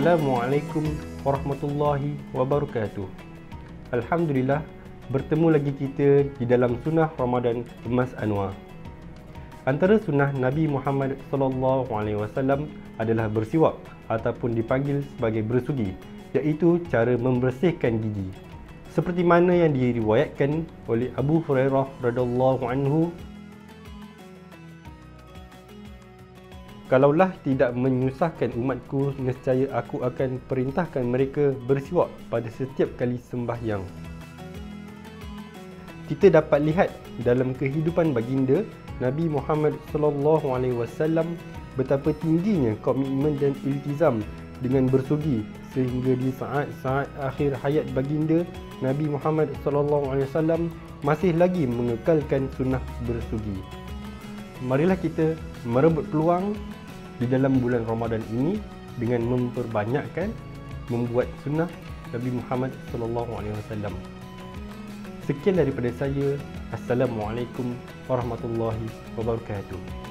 Assalamualaikum warahmatullahi wabarakatuh. Alhamdulillah, bertemu lagi kita di dalam sunnah Ramadan Emas Anwar. Antara sunnah Nabi Muhammad SAW adalah bersiwak ataupun dipanggil sebagai bersugi, iaitu cara membersihkan gigi. Seperti mana yang diriwayatkan oleh Abu Hurairah radhiyallahu anhu, kalaulah tidak menyusahkan umatku, nescaya aku akan perintahkan mereka bersiwak pada setiap kali sembahyang. Kita dapat lihat dalam kehidupan baginda Nabi Muhammad SAW betapa tingginya komitmen dan iltizam dengan bersugi, sehingga di saat-saat akhir hayat baginda Nabi Muhammad SAW masih lagi mengekalkan sunnah bersugi. Marilah kita merebut peluang di dalam bulan Ramadan ini dengan memperbanyakkan membuat sunnah Nabi Muhammad SAW. Sekian daripada saya. Assalamualaikum warahmatullahi wabarakatuh.